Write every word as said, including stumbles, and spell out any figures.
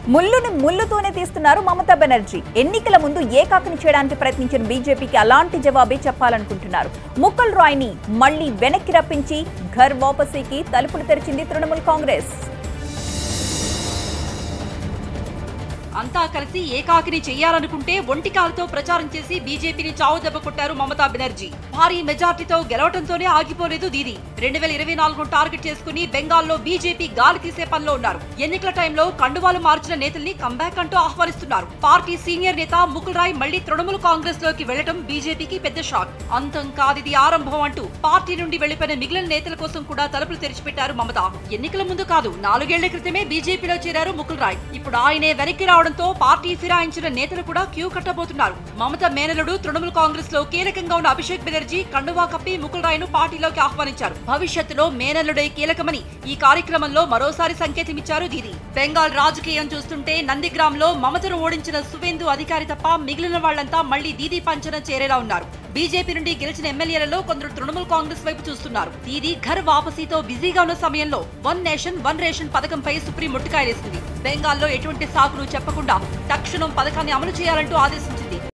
ముల్లుని ముల్లుతోనే తీస్తున్నారు మమతా బెనర్జీ. ఎన్నికల ముందు ఏకాకిని చేయడానికి ప్రయత్నించిన బీజేపీకి అలాంటి జవాబే చెప్పాలనుకుంటున్నారు. ముకుల్ రాయ్ ని మళ్లీ వెనక్కి రప్పించి ఘర్ వాపసీకి తలుపులు తెరిచింది తృణమూల్ కాంగ్రెస్. అంతా కలిసి ఏకాకిని చేయాలనుకుంటే ఒంటికాలతో ప్రచారం చేసి బీజేపీని చావు దెబ్బ కొట్టారు మమతా బెనర్జీ. భారీ మెజార్టీతో గెలవడంతోనే ఆగిపోలేదు దీది. రెండు వేల ఇరవై నాలుగు టార్గెట్ చేసుకుని బెంగాల్లో బీజేపీ గాలి తీసే పనిలో ఉన్నారు. ఎన్నికల టైంలో కండువాలు మార్చిన నేతల్ని కంబ్యాక్ అంటూ ఆహ్వానిస్తున్నారు. పార్టీ సీనియర్ నేత ముకుల్ రాయ్ మళ్లీ తృణమూల్ కాంగ్రెస్ లోకి వెళ్లడం బీజేపీకి పెద్ద షాక్. అంతం కాదిది ఆరంభం అంటూ పార్టీ నుండి వెళ్లిపోయిన మిగిలిన నేతల కోసం కూడా తలుపులు తెరిచిపెట్టారు మమత. ఎన్నికల ముందు కాదు, నాలుగేళ్ల క్రితమే బీజేపీలో చేరారు ముకుల్ రాయ్. ఇప్పుడు ఆయనే వెనక్కి రావడం పార్టీ ఫిరాయించిన నేతలు కూడా క్యూ కట్టబోతున్నారు. మమత మేనలుడు తృణమూల్ కాంగ్రెస్ లో కీలకంగా ఉన్న అభిషేక్ బెనర్జీ కండువా కప్పి ముకుల్ రాయ్ ను పార్టీలోకి ఆహ్వానించారు. భవిష్యత్తులో మేనలుడే కీలకమని ఈ కార్యక్రమంలో మరోసారి సంకేతమిచ్చారు దీది. బెంగాల్ రాజకీయం చూస్తుంటే నందిగ్రామ్ లో మమతను ఓడించిన సువేందు అధికారి తప్ప మిగిలిన వాళ్లంతా మళ్లీ దీది పంచన చేరేలా ఉన్నారు. బీజేపీ నుండి గెలిచిన ఎమ్మెల్యేలలో కొందరు తృణమూల్ కాంగ్రెస్ వైపు చూస్తున్నారు. దీది ఘర్ వాపసీతో బిజీగా ఉన్న సమయంలో వన్ నేషన్ వన్ రేషన్ పథకంపై సుప్రీం ముట్టుకాయలేసింది. బెంగాల్లో ఎటువంటి సాకులు చెప్పకుండా తక్షణం పథకాన్ని అమలు చేయాలంటూ ఆదేశించింది.